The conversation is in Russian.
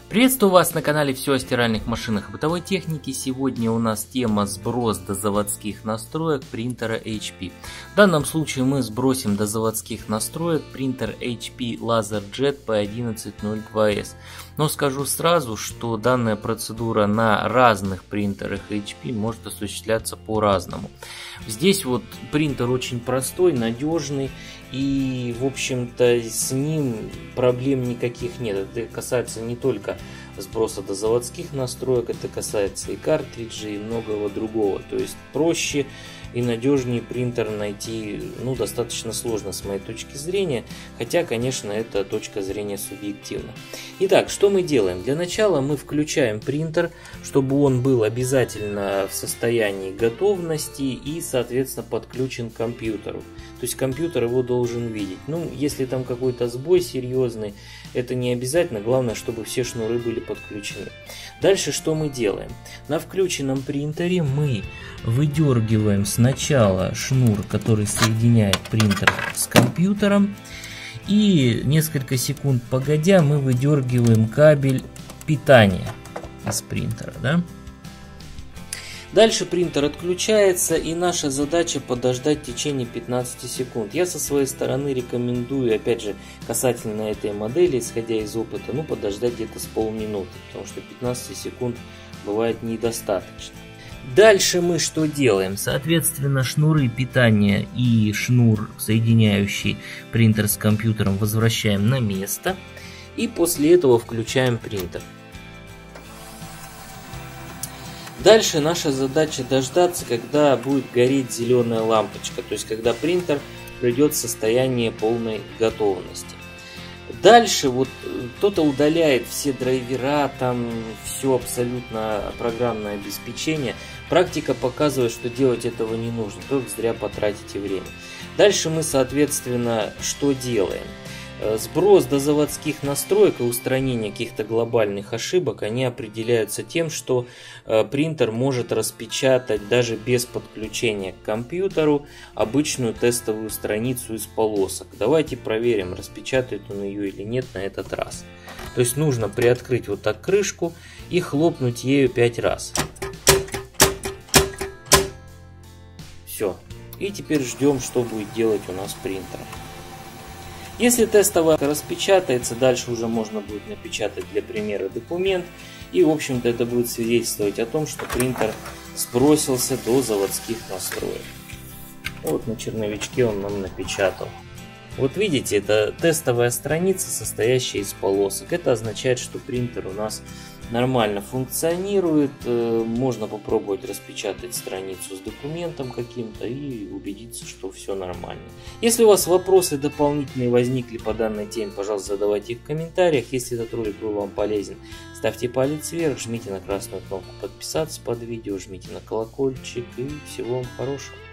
Приветствую вас на канале «Все о стиральных машинах и бытовой технике». Сегодня у нас тема сброс до заводских настроек принтера HP. В данном случае мы сбросим до заводских настроек принтер HP LaserJet P1102S. Но скажу сразу, что данная процедура на разных принтерах HP может осуществляться по-разному. Здесь вот принтер очень простой, надежный. И, в общем-то, с ним проблем никаких нет. Это касается не только сброса до заводских настроек, это касается и картриджей, и многого другого. То есть проще и надежнее принтер найти достаточно сложно с моей точки зрения. Хотя, конечно, это точка зрения субъективна. Итак, что мы делаем? Для начала мы включаем принтер, чтобы он был обязательно в состоянии готовности и, соответственно, подключен к компьютеру. То есть компьютер его должен видеть. Если там какой-то сбой серьезный, это не обязательно. Главное, чтобы все шнуры были подключены. Дальше что мы делаем? На включенном принтере мы выдергиваем сначала шнур, который соединяет принтер с компьютером. И несколько секунд погодя мы выдергиваем кабель питания из принтера. Дальше принтер отключается, и наша задача подождать в течение 15 секунд. Я со своей стороны рекомендую, опять же, касательно этой модели, исходя из опыта, подождать где-то с полминуты, потому что 15 секунд бывает недостаточно. Дальше мы что делаем? Соответственно, шнуры питания и шнур, соединяющий принтер с компьютером, возвращаем на место, и после этого включаем принтер. Дальше наша задача дождаться, когда будет гореть зеленая лампочка, то есть когда принтер придет в состояние полной готовности. Дальше кто-то удаляет все драйвера, там все абсолютно программное обеспечение. Практика показывает, что делать этого не нужно, только зря потратите время. Дальше мы, соответственно, что делаем? Сброс до заводских настроек и устранение каких-то глобальных ошибок, они определяются тем, что принтер может распечатать даже без подключения к компьютеру обычную тестовую страницу из полосок. Давайте проверим, распечатает он ее или нет на этот раз. То есть нужно приоткрыть вот так крышку и хлопнуть ею 5 раз. Все. И теперь ждем, что будет делать у нас принтер. Если тестовая распечатается, дальше уже можно будет напечатать для примера документ. И, в общем-то, это будет свидетельствовать о том, что принтер сбросился до заводских настроек. Вот на черновичке он нам напечатал. Вот видите, это тестовая страница, состоящая из полосок. Это означает, что принтер у нас нормально функционирует. Можно попробовать распечатать страницу с документом каким-то и убедиться, что все нормально. Если у вас вопросы дополнительные возникли по данной теме, пожалуйста, задавайте их в комментариях. Если этот ролик был вам полезен, ставьте палец вверх, жмите на красную кнопку подписаться под видео, жмите на колокольчик и всего вам хорошего.